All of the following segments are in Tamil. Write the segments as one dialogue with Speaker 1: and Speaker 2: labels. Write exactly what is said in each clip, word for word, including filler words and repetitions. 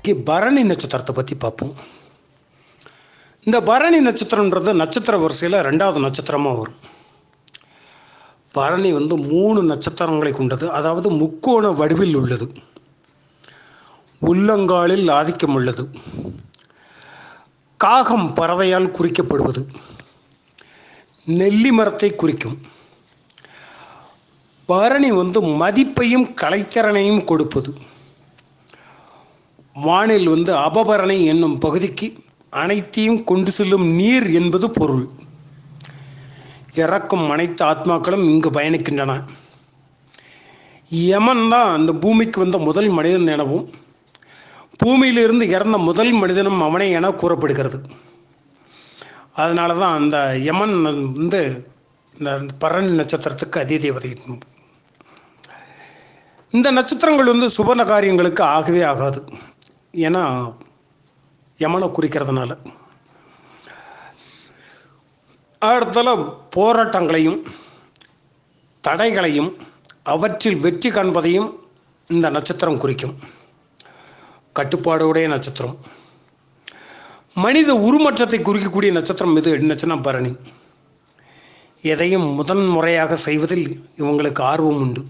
Speaker 1: பரணி நட்சத்திரத்தை பற்றி பார்ப்போம். இந்த பரணி நட்சத்திரன்றது நட்சத்திர வரிசையில் ரெண்டாவது நட்சத்திரமாக வரும். பரணி வந்து மூணு நட்சத்திரங்களை கொண்டது, அதாவது முக்கோண வடிவில் உள்ளது, உள்ளங்காலில் ஆதிக்கம் உள்ளது, காகம் பறவையால் குறிக்கப்படுவது, நெல்லி மரத்தை குறிக்கும். பரணி வந்து மதிப்பையும் கலைத்திறனையும் கொடுப்பது. வானில் வந்து அபபரணி என்னும் பகுதிக்கு அனைத்தையும் கொண்டு செல்லும் நீர் என்பது பொருள். இறக்கும் அனைத்து ஆத்மாக்களும் இங்கு பயணிக்கின்றன. யமன் தான் அந்த பூமிக்கு வந்த முதல் மனிதன் எனவும் பூமியிலிருந்து இறந்த முதல் மனிதனும் அவனே என கூறப்படுகிறது. அதனால தான் அந்த யமன் வந்து இந்த பரணி நட்சத்திரத்துக்கு அதிதேவதை. இந்த நட்சத்திரங்கள் வந்து சுபன காரியங்களுக்கு ஆகவே ஆகாது, ஏன்னா யமனை குறிக்கிறதுனால. அடுத்தால போராட்டங்களையும் தடைகளையும் அவற்றில் வெற்றி காண்பதையும் இந்த நட்சத்திரம் குறிக்கும். கட்டுப்பாடுடைய நட்சத்திரம். மனித உருமாற்றத்தை குறிக்கக்கூடிய நட்சத்திரம் இது என்னச்சுன்னா பரணி. எதையும் முதன் முறையாக செய்வதில் இவங்களுக்கு ஆர்வம் உண்டு.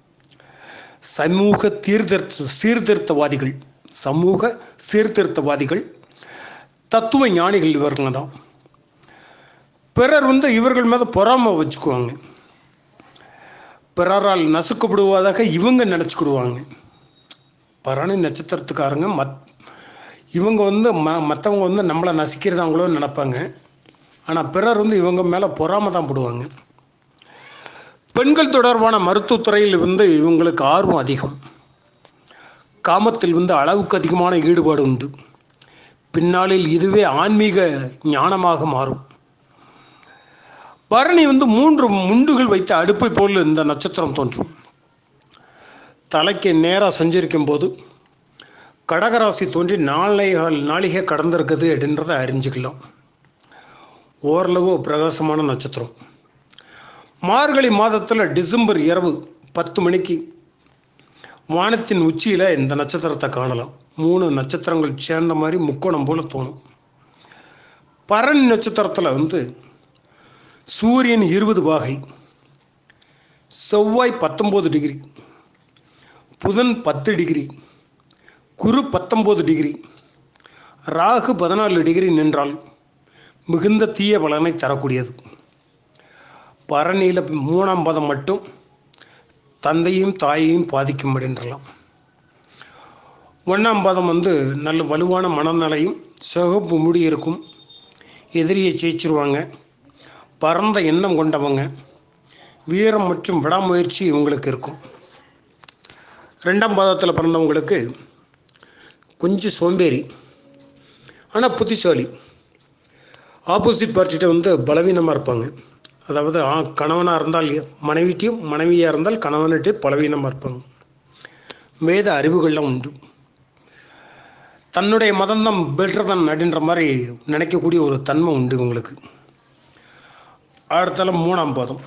Speaker 1: சமூக தீர்திருத்த சீர்திருத்தவாதிகள் சமூக சீர்திருத்தவாதிகள் தத்துவ ஞானிகள் இவர்கள் தான். பிறர் வந்து இவர்கள் மீது பொறாமை வச்சுக்குவாங்க. பிறரால் நசுக்கப்படுவதாக இவங்க நினச்சிக்கிடுவாங்க. பரணி நட்சத்திரத்துக்காரங்க மத் இவங்க வந்து ம மற்றவங்க வந்து நம்மளை நசிக்கிறதாங்களோ நினைப்பாங்க. ஆனால் பிறர் வந்து இவங்க மேலே பொறாமை தான் போடுவாங்க. பெண்கள் தொடர்பான மருத்துவத்துறையில் வந்து இவங்களுக்கு ஆர்வம் அதிகம். காமத்தில் வந்து அளவுக்கு அதிகமான ஈடுபாடு உண்டு. பின்னாளில் இதுவே ஆன்மீக ஞானமாக மாறும். பரணி வந்து மூன்று முண்டுகள் வைத்த அடுப்பை போல் இந்த நட்சத்திரம் தோன்றும். தலைக்கு நேராக சஞ்சரிக்கும் போது கடகராசி தோன்றி நாளைகள் நாளிகை கடந்திருக்குது அப்படின்றத அறிஞ்சிக்கலாம். ஓரளவு பிரகாசமான நட்சத்திரம். மார்கழி மாதத்தில் டிசம்பர் இரவு பத்து மணிக்கு வானத்தின் உச்சியில் இந்த நட்சத்திரத்தை காணலாம். மூணு நட்சத்திரங்கள் சேர்ந்த மாதிரி முக்கோணம் போல் தோணும். பரணி நட்சத்திரத்தில் வந்து சூரியன் இருபது பாகை, செவ்வாய் பத்தொம்போது டிகிரி, புதன் பத்து டிகிரி, குரு பத்தொம்போது டிகிரி, ராகு பதினாலு டிகிரி நின்றால் மிகுந்த தீய பலனை தரக்கூடியது. பரணியில் மூணாம் பதம் மட்டும் தந்தையும் தாயையும் பாதிக்கும் அப்படின்றலாம். ஒன்றாம் பதம் வந்து நல்ல வலுவான மனநிலையும் சிவப்பு முடி இருக்கும், எதிரியை ஜெயிச்சிருவாங்க, பரந்த எண்ணம் கொண்டவங்க, வீரம் மற்றும் விடாமுயற்சி இவங்களுக்கு இருக்கும். ரெண்டாம் பாதத்தில் பிறந்தவங்களுக்கு கொஞ்சம் சோம்பேறி, ஆனால் புத்திசாலி. ஆப்போசிட் பார்ட்டிகிட்ட வந்து பலவீனமாக இருப்பாங்க. அதாவது கணவனாக இருந்தால் மனைவிட்டையும், மனைவியாக இருந்தால் கணவன்கிட்டே பலவீனமாக இருப்பாங்க. வேத அறிவுகள்லாம் உண்டு. தன்னுடைய மதம்தான் பெட்டர் தான் அப்படின்ற மாதிரி நினைக்கக்கூடிய ஒரு தன்மை உண்டு இவங்களுக்கு. அடுத்தால மூணாம் பாதம்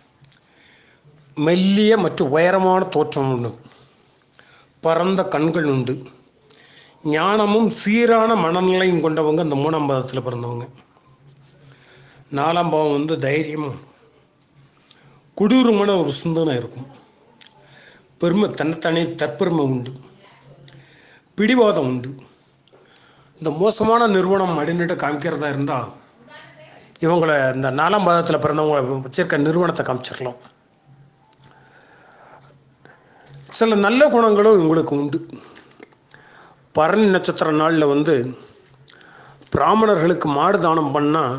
Speaker 1: மெல்லிய மற்றும் உயரமான தோற்றம் உண்டு, பரந்த கண்கள் உண்டு, ஞானமும் சீரான மனநிலையும் கொண்டவங்க இந்த மூணாம் பாதத்தில் பிறந்தவங்க. நாலாம் பாவம் வந்து தைரியமும் கொடூரமான ஒரு சிந்தனை இருக்கும். பெருமை, தன்னைத்தானே தற்பெருமை உண்டு, பிடிவாதம் உண்டு. இந்த மோசமான நிறுவனம் அப்படின்ட்டு காமிக்கிறதா இருந்தால் இவங்களை இந்த நாலாம் பாதத்தில் பிறந்தவங்க வச்சிருக்க நிறுவனத்தை காமிச்சிடலாம். சில நல்ல குணங்களும் இவங்களுக்கு உண்டு. பரணி நட்சத்திர நாளில் வந்து பிராமணர்களுக்கு மாடு தானம் பண்ணால்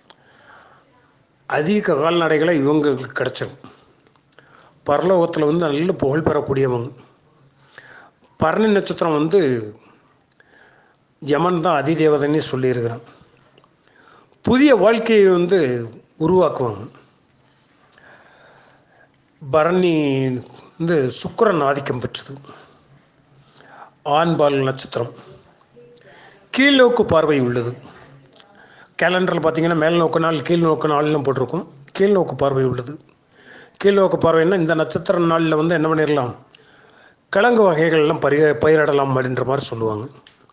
Speaker 1: அதிக கால்நடைகளை இவங்களுக்கு கிடச்சிடும். பரலோகத்தில் வந்து நல்ல புகழ் பெறக்கூடியவங்க. பரணி நட்சத்திரம் வந்து யமன் தான் அதிதேவதைன்னு சொல்லியிருக்கிறான். புதிய வாழ்க்கையை வந்து உருவாக்குவாங்க. பரணி வந்து சுக்கிரன் ஆதிக்கம் பெற்றது. ஆண்பால் நட்சத்திரம். கீழ்நோக்கு பார்வை உள்ளது. கேலண்டரில் பார்த்தீங்கன்னா மேல் நோக்கு நாள், கீழ் நோக்கு நாள்னு போட்டிருக்கும். கீழ்நோக்கு பார்வை உள்ளது. கீழ்நோக்கு பார்வைன்னா இந்த நட்சத்திர நாளில் வந்து என்ன பண்ணிடலாம், கிழங்கு வகைகள்லாம் பயிர பயிரிடலாம் அப்படின்ற மாதிரி சொல்லுவாங்க.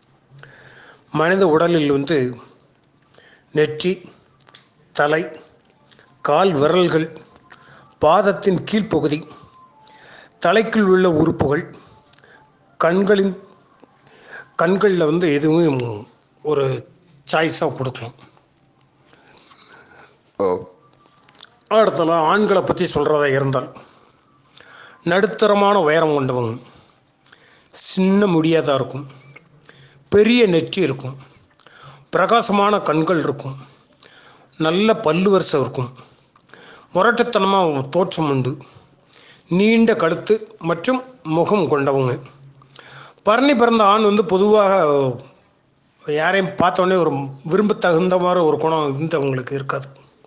Speaker 1: மனித உடலில் வந்து நெற்றி, தலை, கால் விரல்கள், பாதத்தின் கீழ்ப்பகுதி, தலைக்குள் உள்ள உறுப்புகள், கண்களின் கண்களில் வந்து எதுவும் ஒரு சாய்ஸாக கொடுக்கலாம். அடுத்தல ஆண்களை பற்றி சொல்கிறதா இருந்தால் நடுத்தரமான உயரம் கொண்டவங்க, சின்ன முடியாக தான் இருக்கும், பெரிய நெற்றி இருக்கும், பிரகாசமான கண்கள் இருக்கும், நல்ல பல்லு வரிசை இருக்கும், முரட்டுத்தனமாக தோற்றம் உண்டு, நீண்ட கழுத்து மற்றும் முகம் கொண்டவங்க. பரணி பிறந்த ஆண் வந்து பொதுவாக யாரையும் பார்த்தோன்னே ஒரு விரும்ப தகுந்த மாதிரி ஒரு குணம் இருந்தவங்களுக்கு இருக்காது.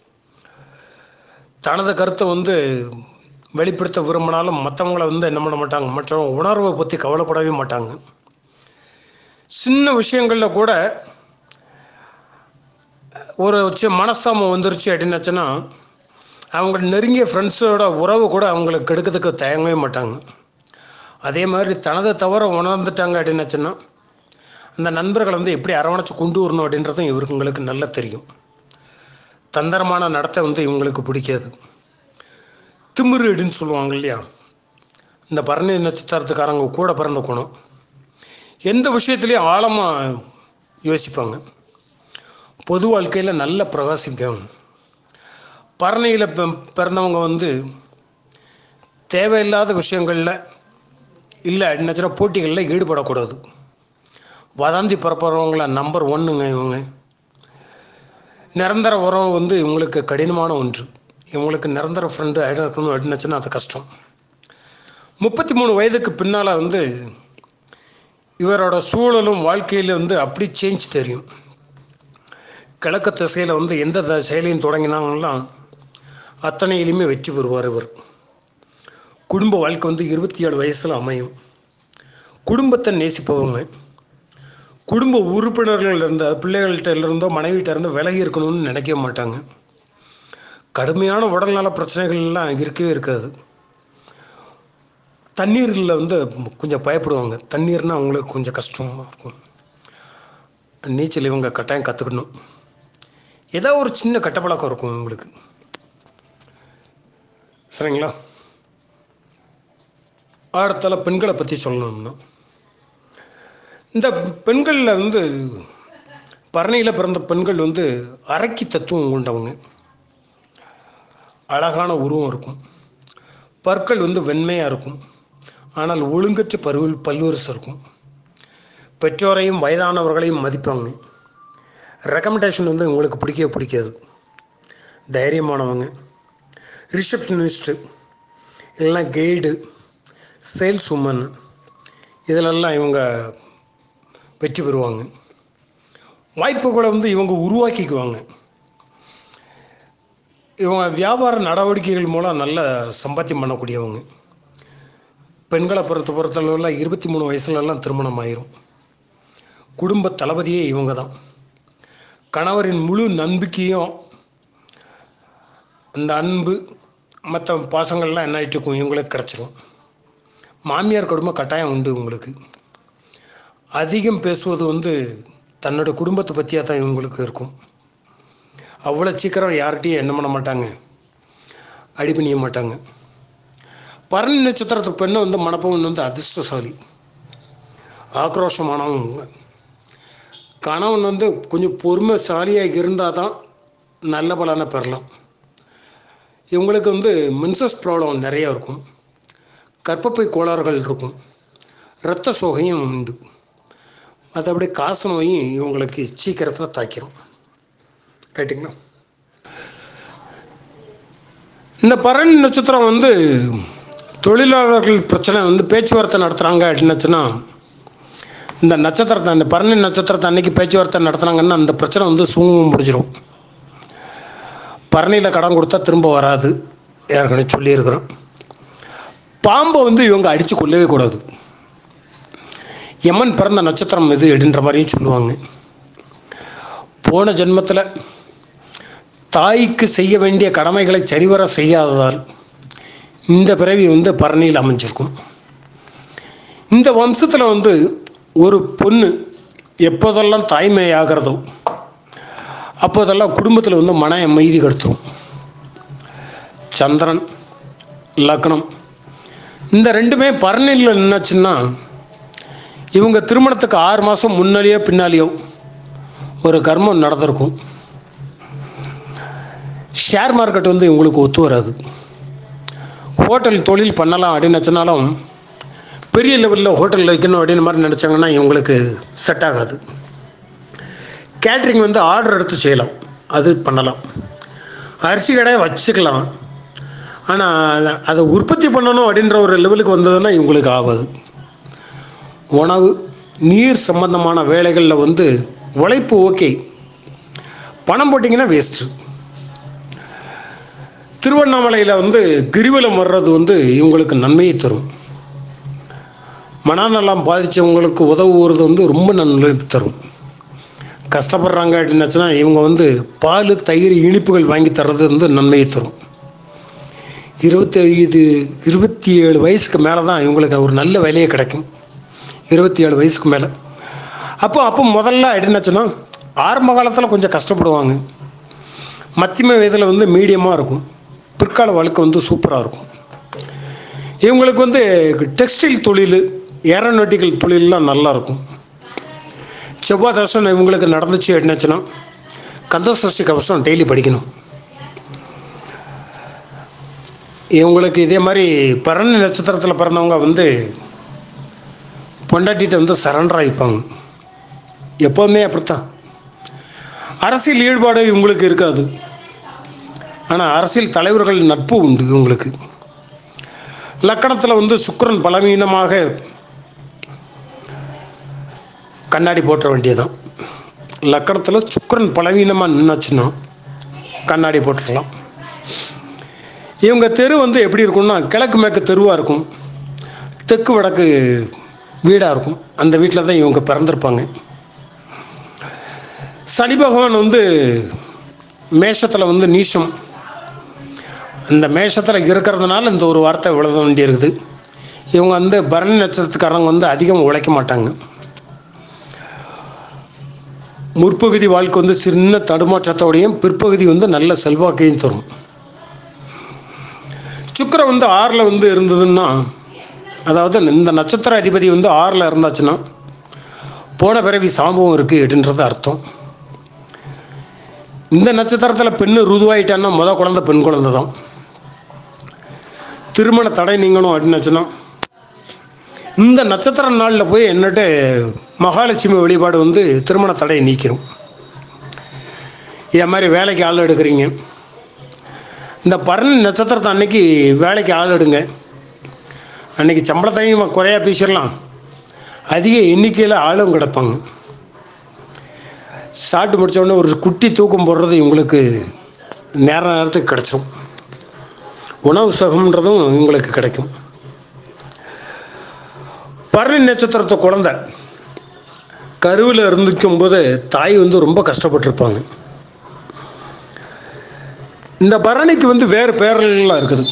Speaker 1: தனது கருத்தை வந்து வெளிப்படுத்த விரும்பினாலும் மற்றவங்களை வந்து என்ன பண்ண மாட்டாங்க, மற்றவங்க உணர்வை பற்றி கவலைப்படவே மாட்டாங்க. சின்ன விஷயங்களில் கூட ஒரு மனசாமம் வந்துருச்சு அப்படின்னாச்சுன்னா அவங்க நெருங்கிய ஃப்ரெண்ட்ஸோட உறவு கூட அவங்களுக்கு கெடுக்கிறதுக்கு தயங்கவே மாட்டாங்க. அதே மாதிரி தனது தவிர உணர்ந்துட்டாங்க அப்படின்னாச்சுன்னா அந்த நண்பர்களை வந்து எப்படி அரவணைச்சு கொண்டு வரணும் அப்படின்றதும் இவங்களுக்கு நல்லா தெரியும். தந்திரமான நடத்தை வந்து இவங்களுக்கு பிடிக்காது. திமிரு அப்படின்னு சொல்லுவாங்க இல்லையா, இந்த பரணி நட்சத்திரத்துக்காரங்க கூட பிறந்த குணம். எந்த விஷயத்துலையும் ஆழமாக யோசிப்பாங்க. பொது வாழ்க்கையில் நல்ல பிரகாசிப்பாங்க. பரணியில் பிறந்தவங்க வந்து தேவையில்லாத விஷயங்களில் இல்லை அப்படின்னாச்சுன்னா போட்டிகளில் ஈடுபடக்கூடாது. வதந்தி பரப்புறவங்கள நம்பர் ஒன்றுங்க இவங்க. நிரந்தர உறவு வந்து இவங்களுக்கு கடினமான ஒன்று. இவங்களுக்கு நிரந்தர ஃப்ரெண்டு ஆகிடணும் அப்படின்னாச்சுன்னா அது கஷ்டம். முப்பத்தி மூணு வயதுக்கு பின்னால் வந்து இவரோட சூழலும் வாழ்க்கையில் வந்து அப்படி சேஞ்ச் தெரியும். கிழக்கு திசையில் வந்து எந்த த செயலையும் தொடங்கினாங்கலாம் அத்தனையிலுமே வெற்றி பெறுவார் இவர். குடும்ப வாழ்க்கை வந்து இருபத்தி ஏழு வயசில் அமையும். குடும்பத்தை நேசிப்பவங்க, குடும்ப உறுப்பினர்கள் இருந்த பிள்ளைகள்கிட்ட இருந்தோ மனைவிட்ட இருந்தோ விலகி இருக்கணும்னு நினைக்க மாட்டாங்க. கடுமையான உடல்நல பிரச்சனைகள்லாம் இருக்கவே இருக்காது. தண்ணீரில் வந்து கொஞ்சம் பயப்படுவாங்க. தண்ணீர்னால் அவங்களுக்கு கொஞ்சம் கஷ்டமாக இருக்கும். நீச்சல் இவங்க கட்டாயம் கற்றுக்கணும். ஏதோ ஒரு சின்ன கட்டப்பழக்கம் இருக்கும் இவங்களுக்கு. சரிங்களா? அடுத்தால பெண்களை பற்றி சொல்லணும்னா இந்த பெண்களில் வந்து பரணியில் பிறந்த பெண்கள் வந்து அரக்கி தத்துவம் கொண்டவங்க. அழகான உருவம் இருக்கும். பற்கள் வந்து வெண்மையாக இருக்கும். ஆனால் ஒழுங்கற்ற பருவில் பல்வரிசை இருக்கும். பெற்றோரையும் வயதானவர்களையும் மதிப்பாங்க. ரெக்கமெண்டேஷன் வந்து உங்களுக்கு பிடிக்கவே பிடிக்காது. தைரியமானவங்க, ரிசப்ஷனிஸ்ட்டு இல்லைன்னா கைடு, சேல்ஸ் உமன், இதிலெல்லாம் இவங்க வெற்றி பெறுவாங்க. வாய்ப்புகளை வந்து இவங்க உருவாக்கிக்குவாங்க. இவங்க வியாபார நடவடிக்கைகள் மூலம் நல்ல சம்பாத்தியம் பண்ணக்கூடியவங்க. பெண்களை பொறுத்த பொறுத்தளவில் இருபத்தி மூணு வயசுலலாம் திருமணம் ஆயிரும். குடும்ப தளபதியே இவங்க தான். கணவரின் முழு நம்பிக்கையும் அந்த அன்பு மற்ற பாசங்கள்லாம் என்ன ஆகிட்டு இருக்கும் இவங்களுக்கு கிடச்சிரும். மாமியார் குடும்பம் கட்டாயம் உண்டு இவங்களுக்கு. அதிகம் பேசுவது வந்து தன்னோட குடும்பத்தை பற்றியாக தான் இவங்களுக்கு இருக்கும். அவ்வளோ சீக்கிரம் யார்கிட்டையும் என்ன பண்ண மாட்டாங்க, அடி பண்ணிய மாட்டாங்க. பரணி நட்சத்திரத்து பெண்ணை வந்து மணப்பவன் வந்து அதிர்ஷ்டசாலி, ஆக்ரோஷமானவங்க. கணவன் வந்து கொஞ்சம் பொறுமைசாலியாக இருந்தால் தான் நல்ல பலனை பெறலாம். இவங்களுக்கு வந்து மென்சஸ் ப்ராப்ளம் நிறையா இருக்கும். கர்ப்பப்பை கோளாறுகள் இருக்கும். இரத்த சோகையும் உண்டு. மற்றபடி காசு நோயும் இவங்களுக்கு சீக்கிரத்தில் தாக்கிடும். ரைட்டுங்களா? இந்த பரணி நட்சத்திரம் வந்து தொழிலாளர்கள் பிரச்சனை வந்து பேச்சுவார்த்தை நடத்துகிறாங்க அப்படின்னாச்சுன்னா இந்த நட்சத்திரத்தை அந்த பரணி நட்சத்திரத்தை அன்றைக்கி பேச்சுவார்த்தை நடத்துனாங்கன்னா அந்த பிரச்சனை வந்து சுமூகம் முடிஞ்சிடும். பரணியில் கடன் கொடுத்தா திரும்ப வராது, ஏற்கனவே சொல்லியிருக்கிறோம். பாம்பை வந்து இவங்க அடித்து கொள்ளவே கூடாது. யமன் பிறந்த நட்சத்திரம் இது அப்படின்ற மாதிரியும் சொல்லுவாங்க. போன ஜென்மத்தில் தாய்க்கு செய்ய வேண்டிய கடமைகளை சரிவர செய்யாததால் இந்த பிறவி வந்து பரணியில் அமைஞ்சிருக்கும். இந்த வம்சத்தில் வந்து ஒரு பொண்ணு எப்போதெல்லாம் தாய்மை ஆகிறதோ அப்போதெல்லாம் குடும்பத்தில் வந்து மன அமைதி கெடுத்துரும். சந்திரன் லக்னம் இந்த ரெண்டுமே பரணியில் நின்னாச்சுன்னா இவங்க திருமணத்துக்கு ஆறு மாதம் முன்னாலேயோ பின்னாலேயோ ஒரு கர்மம் நடந்திருக்கும். ஷேர் மார்க்கெட் வந்து இவங்களுக்கு ஒத்து வராது. ஹோட்டல் தொழில் பண்ணலாம் அப்படின்னு நினச்சனாலும் பெரிய லெவலில் ஹோட்டலில் வைக்கணும் அப்படின்னு மாதிரி நினச்சாங்கன்னா இவங்களுக்கு செட் ஆகாது. கேட்ரிங் வந்து ஆர்டர் எடுத்து செய்யலாம், அது பண்ணலாம். அரிசி கடையை வச்சுக்கலாம், ஆனால் அதை உற்பத்தி பண்ணணும் அப்படின்ற ஒரு லெவலுக்கு வந்ததுன்னா இவங்களுக்கு ஆகாது. உணவு நீர் சம்பந்தமான வேலைகளில் வந்து உழைப்பு ஓகே, பணம் போட்டிங்கன்னா வேஸ்ட்டு. திருவண்ணாமலையில் வந்து கிரிவலம் வர்றது வந்து இவங்களுக்கு நன்மையை தரும். மனநலம் பாதித்தவங்களுக்கு உதவுறது வந்து ரொம்ப நன்மை தரும். கஷ்டப்படுறாங்க அப்படின்னாச்சுன்னா இவங்க வந்து பால் தயிர் இனிப்புகள் வாங்கி தர்றது வந்து நன்மையை தரும். இருபத்தி ஐந்து இருபத்தி ஏழு வயசுக்கு மேலே தான் இவங்களுக்கு ஒரு நல்ல வேலையே கிடைக்கும். இருபத்தி ஏழு வயசுக்கு மேலே அப்போ அப்போ முதல்ல அப்படின்னாச்சுன்னா ஆரம்ப காலத்தில் கொஞ்சம் கஷ்டப்படுவாங்க. மத்தியம வயதில் வந்து மீடியமாக இருக்கும். பிற்கால வாழ்க்கை வந்து சூப்பராக இருக்கும். இவங்களுக்கு வந்து டெக்ஸ்டைல் தொழில் ஏரோநாட்டிக்கல் தொழிலெலாம் நல்லாயிருக்கும். செவ்வாய் தர்ஷனம் இவங்களுக்கு நடந்துச்சு அப்படின்னாச்சுன்னா கந்த சஷ்டி கவசம் டெய்லி படிக்கணும். இவங்களுக்கு இதே மாதிரி பரணி நட்சத்திரத்தில் பிறந்தவங்க வந்து பொண்டாட்டிகிட்ட வந்து சரண்டர் ஆகிப்பாங்க. எப்போவுமே அப்படித்தான். அரசியல் ஈடுபாடு இவங்களுக்கு இருக்காது, ஆனால் அரசியல் தலைவர்கள் நட்பு உண்டு இவங்களுக்கு. லக்கணத்தில் வந்து சுக்கிரன் பலவீனமாக கண்ணாடி போட்ட வேண்டியதான். லக்கணத்தில் சுக்கிரன் பலவீனமாக நின்னாச்சுன்னா கண்ணாடி போட்டுடலாம். இவங்க தெரு வந்து எப்படி இருக்கும்னா கிழக்கு மேற்கு தெருவாக இருக்கும், தெற்கு வடக்கு வீடாக இருக்கும். அந்த வீட்டில் தான் இவங்க பிறந்திருப்பாங்க. சனி பகவான் வந்து மேஷத்தில் வந்து நீசம். அந்த மேஷத்தில் இருக்கிறதுனால இந்த ஒரு வார்த்தை விழுத வேண்டியிருக்குது. இவங்க வந்து பரணி நட்சத்திரத்துக்காரங்க வந்து அதிகம் உழைக்க மாட்டாங்க. முற்பகுதி வாழ்க்கை வந்து சின்ன தடுமாற்றத்தோடையும் பிற்பகுதி வந்து நல்ல செல்வாக்கையும் தரும். சுக்கிரன் வந்து ஆறில் வந்து இருந்ததுன்னா, அதாவது இந்த நட்சத்திர அதிபதி வந்து ஆறில் இருந்தாச்சுன்னா போன பிறவி சாம்பவம் இருக்குது அப்படின்றது அர்த்தம். இந்த நட்சத்திரத்தில் பெண்ணு ருதுவாயிட்டான்னா மொதல் குழந்தை பெண் குழந்தை தான். திருமண தடை நீங்கணும் அப்படின்னாச்சுன்னா இந்த நட்சத்திர நாளில் போய் என்னட்ட மகாலட்சுமி வழிபாடு வந்து திருமண தடையை நீக்கிறோம். இதே மாதிரி வேலைக்கு ஆள் எடுக்கிறீங்க, இந்த பரணி நட்சத்திரத்தை அன்னைக்கு வேலைக்கு ஆள் எடுங்க. அன்றைக்கி சம்பளத்தையும் குறையா பேசிடலாம், அதிக எண்ணிக்கையில் ஆளும் கிடப்பாங்க. சாப்பிட்டு முடித்தோடனே ஒரு குட்டி தூக்கம் போடுறது இவங்களுக்கு நேர நேரத்துக்கு கிடச்சிரும். உணவு சுகம்ன்றதும் இவங்களுக்கு கிடைக்கும். பரணி நட்சத்திரத்தை குழந்தை கருவில் இருந்துக்கும் போது தாய் வந்து ரொம்ப கஷ்டப்பட்டுருப்பாங்க. இந்த பரணிக்கு வந்து வேறு பேரெல்லாம் இருக்குது.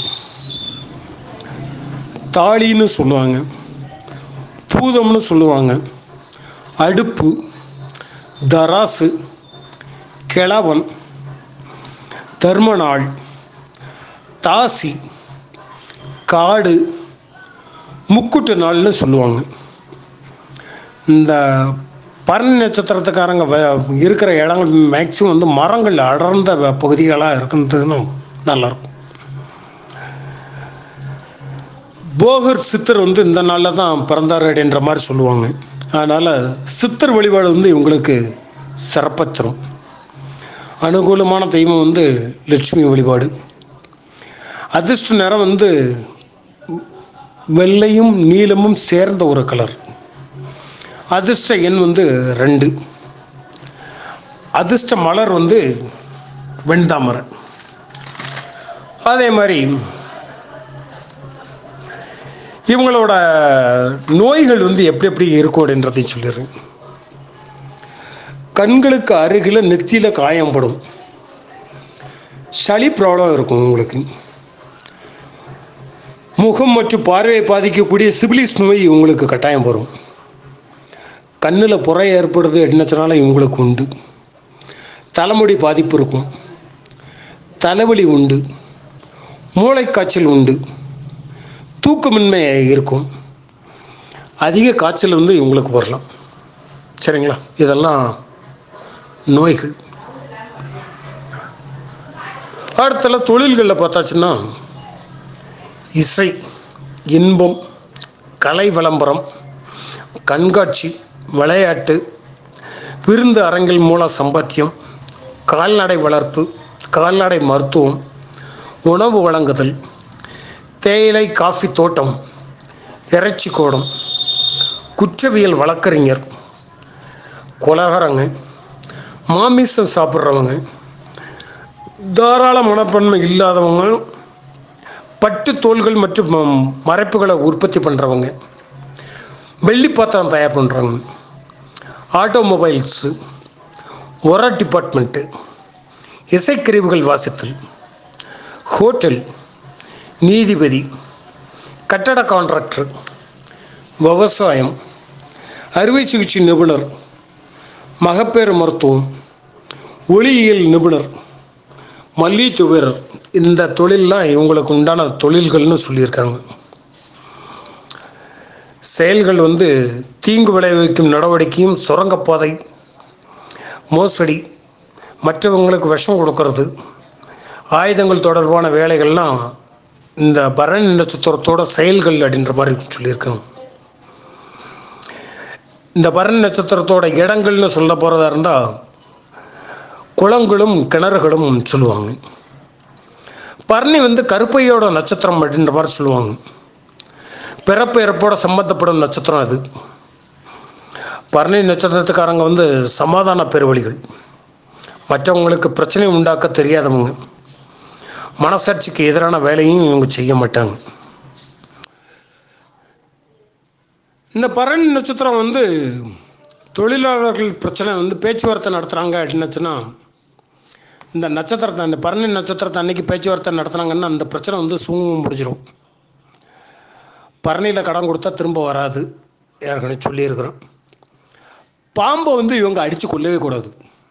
Speaker 1: தாலின்னு சொல்லுவாங்க, பூதம்னு சொல்லுவாங்க, அடுப்பு, தராசு, கிழவன், தர்மநாள், தாசி, காடு, முக்குட்டு நாள்னு சொல்லுவாங்க. இந்த பரணி நட்சத்திரத்துக்காரங்க இருக்கிற இடங்கள் மேக்சிமம் வந்து மரங்கள் அடர்ந்த பகுதிகளாக இருக்குன்றதுன்னு நல்லாயிருக்கும். போகர் சித்தர் வந்து இந்த நாளில் தான் பிறந்தார் அப்படின்ற மாதிரி சொல்லுவாங்க. அதனால் சித்தர் வழிபாடு வந்து இவங்களுக்கு சிறப்பாக தரும். அனுகூலமான தெய்வம் வந்து லட்சுமி வழிபாடு. அதிர்ஷ்ட நிறம் வந்து வெள்ளையும் நீலமும் சேர்ந்த ஒரு கலர். அதிர்ஷ்ட எண் வந்து ரெண்டு. அதிர்ஷ்ட மலர் வந்து வெண்தாமரை. அதே மாதிரி இவங்களோட நோய்கள் வந்து எப்படி எப்படி இருக்கும் அப்படின்றதையும் சொல்லிடுறேன். கண்களுக்கு அருகில் நெத்தியில் காயம்படும், சளி ப்ராப்ளம் இருக்கும் உங்களுக்கு. முகம் மற்றும் பார்வையை பாதிக்கக்கூடிய சிபிலிஸ் நோய் உங்களுக்கு கட்டாயம் வரும். கண்ணில் புரை ஏற்படுது அப்படின்னாச்சுனாலும் இவங்களுக்கு உண்டு. தலைமுடி பாதிப்பு இருக்கும், தலைவலி உண்டு, மூளைக்காய்ச்சல் உண்டு, தூக்கமின்மை இருக்கும், அதிக காய்ச்சல் வந்து இவங்களுக்கு வரலாம். சரிங்களா? இதெல்லாம் நோய்கள். அடுத்தல தொழில்களில் பார்த்தாச்சுன்னா இசை, இன்பம், கலை விளம்பரம், கண்காட்சி, விளையாட்டு, விருந்து அரங்கில் மூல சம்பாத்தியம், கால்நடை வளர்ப்பு, கால்நடை மருத்துவம், உணவு வழங்குதல், தேயிலை காஃபி தோட்டம், இறைச்சி கோடம், குற்றவியல் வழக்கறிஞர், கொலகாரங்க, மாமிசம் சாப்பிட்றவங்க, தாராள மனப்பான்மை இல்லாதவங்க, பட்டு தோள்கள் மற்றும் மறைப்புகளை உற்பத்தி பண்ணுறவங்க, வெள்ளி பாத்திரம் தயார் பண்ணுறவங்க, ஆட்டோமொபைல்ஸு, உர டிபார்ட்மெண்ட்டு, இசைக்கருவிகள் வாசித்தல், ஹோட்டல், நீதிபதி, கட்டட கான்ட்ராக்டர், விவசாயம், அறுவை சிகிச்சை நிபுணர், மகப்பேறு மருத்துவம், ஒளியியல் நிபுணர், மல்யுத்த வீரர், இந்த தொழிலெலாம் இவங்களுக்கு உண்டான தொழில்கள்னு சொல்லியிருக்காங்க. செயல்கள் வந்து தீங்கு விளைவிக்கும் நடவடிக்கையும், சுரங்கப்பாதை, மோசடி, மற்றவங்களுக்கு விஷம் கொடுக்கறது, ஆயுதங்கள் தொடர்பான வேலைகள்லாம் இந்த பரணி நட்சத்திரத்தோட செயல்கள் அப்படின்ற மாதிரி சொல்லியிருக்காங்க. இந்த பரணி நட்சத்திரத்தோட இடங்கள்னு சொல்ல போகிறதா இருந்தால் குளங்களும் கிணறுகளும் சொல்லுவாங்க. பரணி வந்து கருப்பையோட நட்சத்திரம் அப்படின்ற மாதிரி சொல்லுவாங்க. பிறப்பு இறப்போட சம்பந்தப்படும் நட்சத்திரம் அது. பரணி நட்சத்திரத்துக்காரங்க வந்து சமாதான பெருவழிகள், மற்றவங்களுக்கு பிரச்சனை உண்டாக்க தெரியாதவங்க, மனசாட்சிக்கு எதிரான வேலையும் இவங்க செய்ய மாட்டாங்க. இந்த பரணி நட்சத்திரம் வந்து தொழிலாளர்கள் பிரச்சனை வந்து பேச்சுவார்த்தை நடத்துகிறாங்க அப்படின்னாச்சுன்னா, இந்த நட்சத்திரத்தை அந்த பரணி நட்சத்திரத்தை அன்னைக்கு பேச்சுவார்த்தை நடத்துனாங்கன்னா அந்த பிரச்சனை வந்து சுமூகம் முடிஞ்சிடும். பரணியில் கடன் கொடுத்தா திரும்ப வராது, ஏற்கனவே சொல்லியிருக்கிறோம். பாம்பை வந்து இவங்க அடித்து கொல்லவே கூடாது.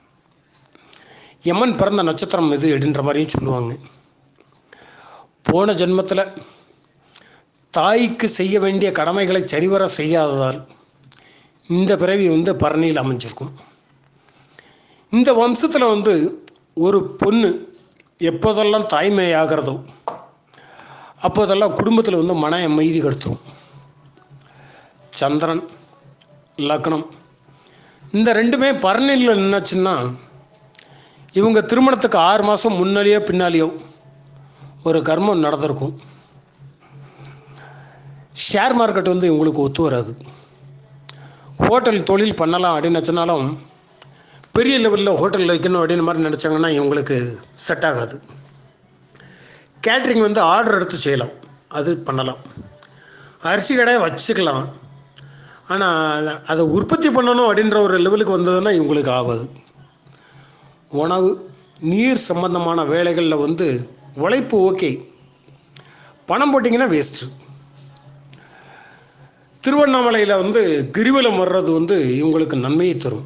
Speaker 1: யமன் பிறந்த நட்சத்திரம் இது அப்படின்ற மாதிரியும் சொல்லுவாங்க. போன ஜென்மத்தில் தாய்க்கு செய்ய வேண்டிய கடமைகளை சரிவர செய்யாததால் இந்த பிறவி வந்து பரணியில் அமைஞ்சிருக்கும். இந்த வம்சத்தில் வந்து ஒரு பொண்ணு எப்போதெல்லாம் தாய்மை ஆகிறதோ அப்போதெல்லாம் குடும்பத்தில் வந்து மன அமைதி கெடுத்துரும். சந்திரன், லக்னம் இந்த ரெண்டுமே பரணியில் நின்னாச்சுன்னா இவங்க திருமணத்துக்கு ஆறு மாதம் முன்னாலேயோ பின்னாலேயோ ஒரு கர்மம் நடந்திருக்கும். ஷேர் மார்க்கெட் வந்து இவங்களுக்கு ஒத்து வராது. ஹோட்டல் தொழில் பண்ணலாம் அப்படின்னுச்சுனாலும் பெரிய லெவலில் ஹோட்டலில் வைக்கணும் அப்படின்னு மாதிரி நினச்சாங்கன்னா இவங்களுக்கு செட் ஆகாது. கேட்ரிங் வந்து ஆர்டர் எடுத்து செய்யலாம், அது பண்ணலாம். அரிசி கடையை வச்சுக்கலாம், ஆனால் அதை உற்பத்தி பண்ணணும் அப்படின்ற ஒரு லெவலுக்கு வந்ததுன்னா இவங்களுக்கு ஆகாது. உணவு, நீர் சம்பந்தமான வேலைகளில் வந்து உழைப்பு ஓகே, பணம் போட்டிங்கன்னா வேஸ்ட்டு. திருவண்ணாமலையில் வந்து கிரிவலம் வர்றது வந்து இவங்களுக்கு நன்மையை தரும்.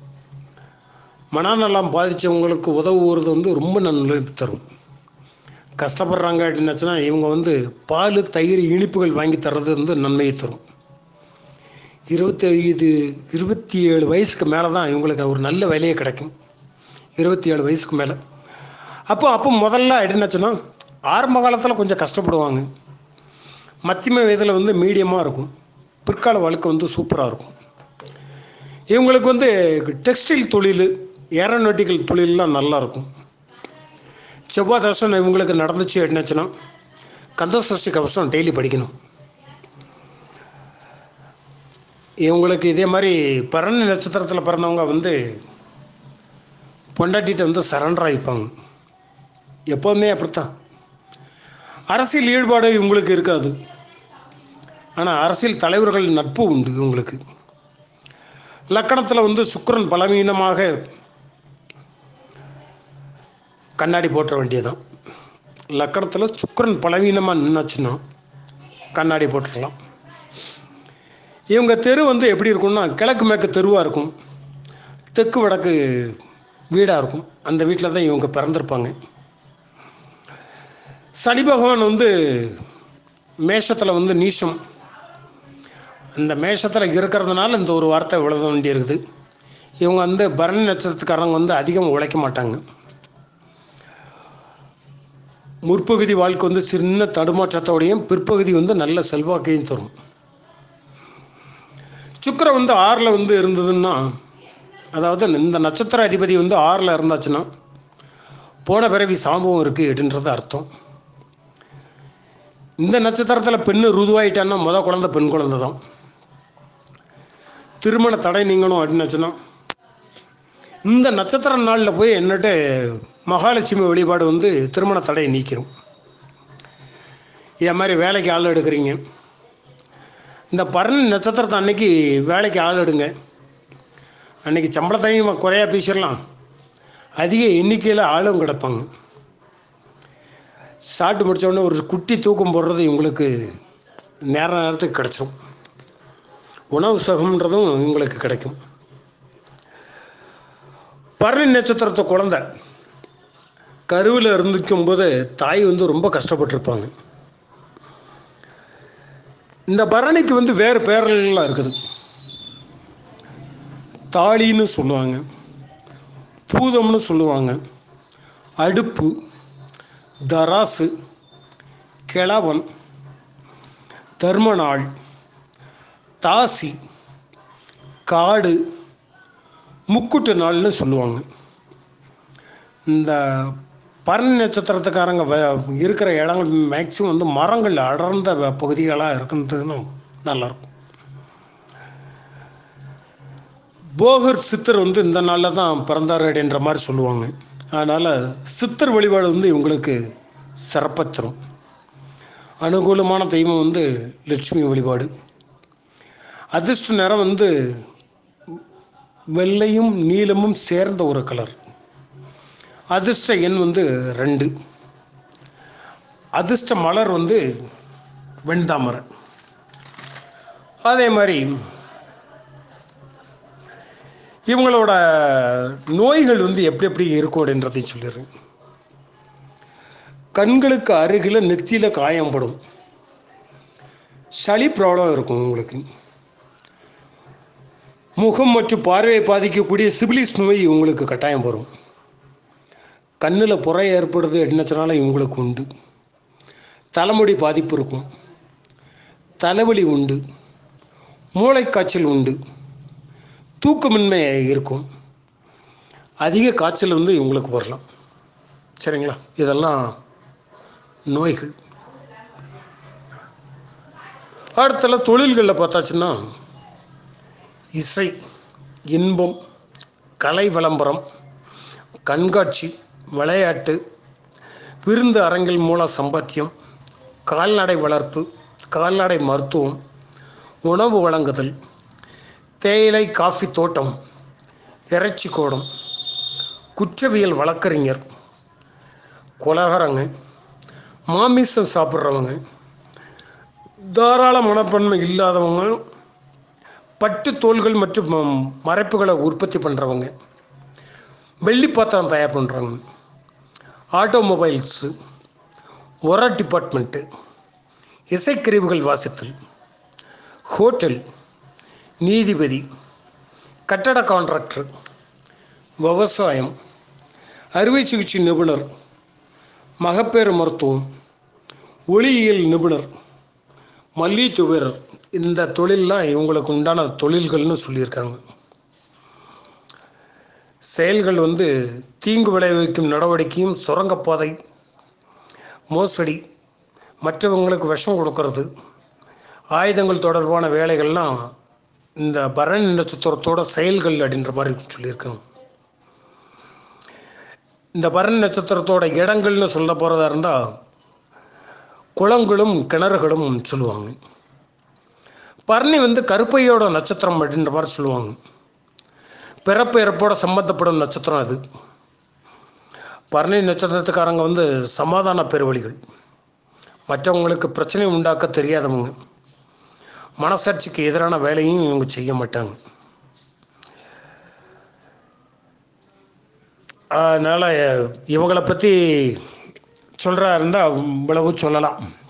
Speaker 1: மனநலம் பாதித்தவங்களுக்கு உதவுறது வந்து ரொம்ப நன்மை தரும். கஷ்டப்படுறாங்க அப்படின்னாச்சுன்னா இவங்க வந்து பால், தயிர், இனிப்புகள் வாங்கி தர்றது வந்து நன்மையை தரும். இருபத்தி ஐந்து இருபத்தி ஏழு வயசுக்கு மேலே தான் இவங்களுக்கு ஒரு நல்ல வேலையே கிடைக்கும். இருபத்தி ஏழு வயசுக்கு மேலே அப்போ அப்போ முதல்ல அப்படின்னாச்சுன்னா ஆரம்ப காலத்தில் கொஞ்சம் கஷ்டப்படுவாங்க. மத்தியம வயதில் வந்து மீடியமாக இருக்கும். பிற்கால வாழ்க்கை வந்து சூப்பராக இருக்கும். இவங்களுக்கு வந்து டெக்ஸ்டைல் தொழில், ஏரோநாட்டிக்கல் தொழிலெலாம் நல்லாயிருக்கும். செவ்வாய் தர்ஷனம் இவங்களுக்கு நடந்துச்சு அப்படின்னாச்சுன்னா கந்தசஷ்டி கவசம் டெய்லி படிக்கணும். இவங்களுக்கு இதே மாதிரி பரணி நட்சத்திரத்தில் பிறந்தவங்க வந்து பொண்டாட்டிகிட்ட வந்து சரண்டர் ஆகிப்பாங்க. எப்போவுமே அப்படித்தான். அரசியல் ஈடுபாடு இவங்களுக்கு இருக்காது, ஆனால் அரசியல் தலைவர்கள் நட்பு உண்டு இவங்களுக்கு. லக்கணத்தில் வந்து சுக்கிரன் பலவீனமாக கண்ணாடி போட்ட வேண்டியதான். லக்கணத்தில் சுக்கிரன் பலவீனமாக நின்னாச்சுன்னா கண்ணாடி போட்டுடலாம். இவங்க தெரு வந்து எப்படி இருக்கும்னா கிழக்கு மேற்கு தெருவாக இருக்கும், தெற்கு வடக்கு வீடாக இருக்கும். அந்த வீட்டில் தான் இவங்க பிறந்திருப்பாங்க. சனி பகவான் வந்து மேஷத்தில் வந்து நீசம். அந்த மேஷத்தில் இருக்கிறதுனால இந்த ஒரு வார்த்தை எழுத வேண்டியிருக்குது. இவங்க வந்து பரணி நட்சத்திரத்துக்காரங்க வந்து அதிகம் உழைக்க மாட்டாங்க. முற்பகுதி வாழ்க்கை வந்து சின்ன தடுமாற்றத்தோடையும் பிற்பகுதி வந்து நல்ல செல்வாக்கையும் தரும். சுக்கிரன் வந்து ஆறில் வந்து இருந்ததுன்னா, அதாவது இந்த நட்சத்திர அதிபதி வந்து ஆறில் இருந்தாச்சுன்னா போன பிறவி சாம்பவம் இருக்குது அப்படின்றது அர்த்தம். இந்த நட்சத்திரத்தில் பெண்ணு ருதுவாயிட்டான்னா முத குழந்தை பெண் குழந்தை தான். திருமண தடை நீங்கணும் அப்படின்னாச்சுன்னா இந்த நட்சத்திர நாளில் போய் என்னட்டு மகாலட்சுமி வழிபாடு வந்து திருமண தடையை நீக்கிறோம். இதே மாதிரி வேலைக்கு ஆள் எடுக்கிறீங்க, இந்த பரணி நட்சத்திரத்தை அன்னைக்கு வேலைக்கு ஆள் எடுங்க. அன்றைக்கி சம்பளத்தையும் குறையா பேசிடலாம், அதிக எண்ணிக்கையில் ஆளும் கிடப்பாங்க. சாப்பிட்டு முடித்தோடனே ஒரு குட்டி தூக்கம் போடுறது உங்களுக்கு நேர நேரத்துக்கு கிடச்சிரும். உணவு சுகம்ன்றதும் உங்களுக்கு கிடைக்கும். பரணி நட்சத்திரத்தை குழந்தை கருவில் இருந்துக்கும் போது தாய் வந்து ரொம்ப கஷ்டப்பட்டுருப்பாங்க. இந்த பரணிக்கு வந்து வேறு பேரெல்லாம் இருக்குது. தாலின்னு சொல்லுவாங்க, பூதம்னு சொல்லுவாங்க, அடுப்பு, தராசு, கிழவன், தர்மநாள், தாசி, காடு, முக்குட்டு நாள்னு சொல்லுவாங்க. இந்த பரணி நட்சத்திரத்துக்காரங்க இருக்கிற இடங்கள் மேக்சிமம் வந்து மரங்கள் அடர்ந்த பகுதிகளாக இருக்குன்றதுன்னு நல்லாயிருக்கும். போகர் சித்தர் வந்து இந்த நாளில் தான் பிறந்தார் அப்படின்ற மாதிரி சொல்லுவாங்க. அதனால் சித்தர் வழிபாடு வந்து இவங்களுக்கு சிறப்பாக தரும். அனுகூலமான தெய்வம் வந்து லட்சுமி வழிபாடு. அதிர்ஷ்ட நிறம் வந்து வெள்ளையும் நீலமும் சேர்ந்த ஒரு கலர். அதிர்ஷ்ட எண் வந்து ரெண்டு. அதிர்ஷ்ட மலர் வந்து வெண்தாமரை. அதே மாதிரி இவங்களோட நோய்கள் வந்து எப்படி எப்படி இருக்கும் அப்படின்றதையும் சொல்லிடுறேன். கண்களுக்கு அருகில் நெத்தியில் காயம்படும், சளி ப்ராப்ளம் இருக்கும் உங்களுக்கு. முகம் மற்றும் பார்வையை பாதிக்கக்கூடிய சிபிலிஸ் நோய் உங்களுக்கு கட்டாயம் வரும். கண்ணில் புறை ஏற்படுது என்னச்சுனால இவங்களுக்கு உண்டு. தலைமுடி பாதிப்பு இருக்கும், தலைவலி உண்டு, மூளைக்காய்ச்சல் உண்டு, தூக்கமின்மை இருக்கும், அதிக காய்ச்சல் வந்து இவங்களுக்கு வரலாம். சரிங்களா? இதெல்லாம் நோய்கள். அடுத்தல தொழில்களில் பார்த்தாச்சுன்னா இசை, இன்பம், கலை விளம்பரம், கண்காட்சி, விளையாட்டு, விருந்து அரங்கில் மூல சம்பாத்தியம், கால்நடை வளர்ப்பு, கால்நடை மருத்துவம், உணவு வழங்குதல், தேயிலை காஃபி தோட்டம், இறைச்சி கோடம், குற்றவியல் வழக்கறிஞர், கொலகாரங்க, மாமிசம் சாப்பிட்றவங்க, தாராள மனப்பான்மை இல்லாதவங்க, பட்டு தோள்கள் மற்றும் மறைப்புகளை உற்பத்தி பண்ணுறவங்க, வெள்ளி பாத்திரம் தயார் பண்ணுறவங்க, ஆட்டோமொபைல்ஸு, உர டிபார்ட்மெண்ட்டு, இசைக்கருவிகள் வாசித்தல், ஹோட்டல், நீதிபதி, கட்டட கான்ட்ராக்டர், விவசாயம், அறுவை சிகிச்சை நிபுணர், மகப்பேறு மருத்துவம், ஒளியியல் நிபுணர், மல்யுத்த வீரர், இந்த தொழிலெலாம் இவங்களுக்கு உண்டான தொழில்கள்னு சொல்லியிருக்காங்க. செயல்கள் வந்து தீங்கு விளைவிக்கும் நடவடிக்கையும், சுரங்கப்பாதை, மோசடி, மற்றவங்களுக்கு விஷம் கொடுக்கறது, ஆயுதங்கள் தொடர்பான வேலைகள்லாம் இந்த பரணி நட்சத்திரத்தோட செயல்கள் அப்படின்ற மாதிரி சொல்லியிருக்காங்க. இந்த பரணி நட்சத்திரத்தோட இடங்கள்னு சொல்ல போகிறதா இருந்தால் குளங்களும் கிணறுகளும் சொல்லுவாங்க. பரணி வந்து கருப்பையோட நட்சத்திரம் அப்படின்ற மாதிரி சொல்லுவாங்க. பிறப்பு இறப்போட சம்பந்தப்படும் நட்சத்திரம் அது. பரணி நட்சத்திரத்துக்காரங்க வந்து சமாதான பெருவழிகள், மற்றவங்களுக்கு பிரச்சனை உண்டாக்க தெரியாதவங்க, மனசாட்சிக்கு எதிரான வேலையும் இவங்க செய்ய மாட்டாங்க. அதனால் இவங்களை பற்றி சொல்கிறா இருந்தால் இவ்வளவு சொல்லலாம்.